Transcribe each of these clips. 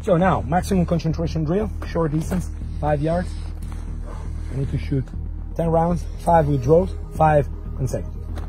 So now, maximum concentration drill, short distance, 5 yards. I need to shoot 10 rounds, 5 with draws, 5 consecutive.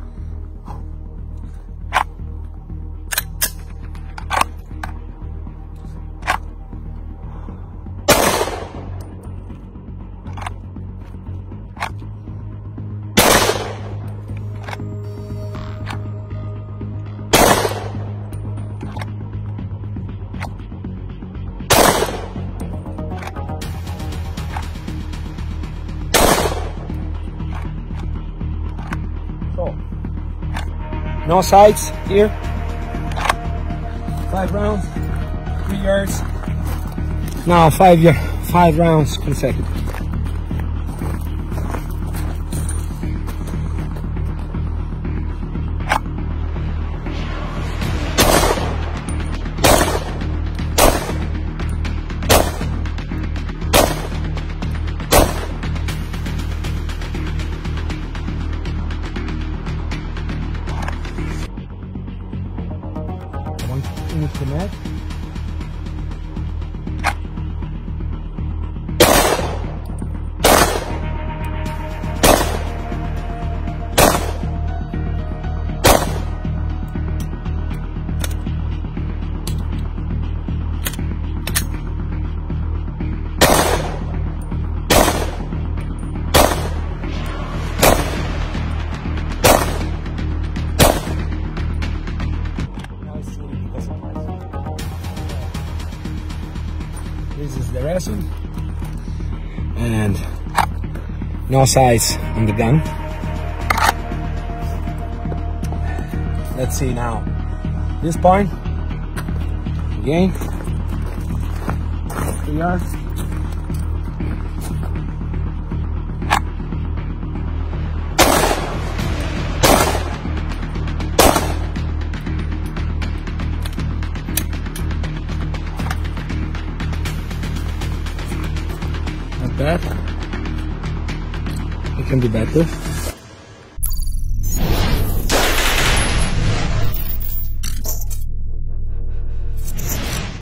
So, no sides here. 5 rounds, 3 yards. Now 5 rounds consecutive. Finish the net. This is the resin and no sights on the gun. Let's see now. This point again, 3 yards. Not bad. It can be better.